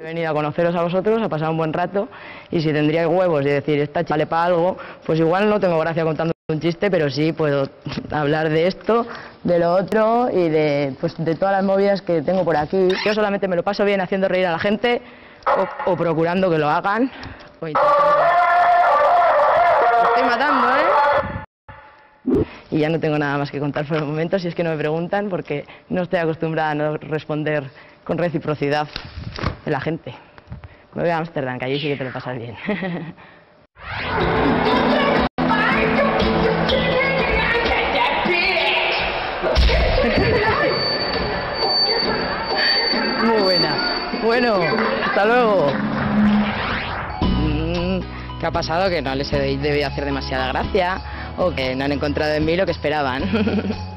He venido a conoceros a vosotros, a pasar un buen rato, y si tendríais huevos de decir esta chica vale para algo, pues igual no tengo gracia contando un chiste, pero sí puedo hablar de esto, de lo otro y de todas las movidas que tengo por aquí. Yo solamente me lo paso bien haciendo reír a la gente o procurando que lo hagan o intentando. Me estoy matando, ¿eh? Y ya no tengo nada más que contar por el momento, si es que no me preguntan, porque no estoy acostumbrada a no responder con reciprocidad de la gente. Me voy a Ámsterdam, que allí sí que te lo pasas bien. Muy buena. Bueno, hasta luego. ¿Qué ha pasado? Que no les he debido hacer demasiada gracia o que no han encontrado en mí lo que esperaban.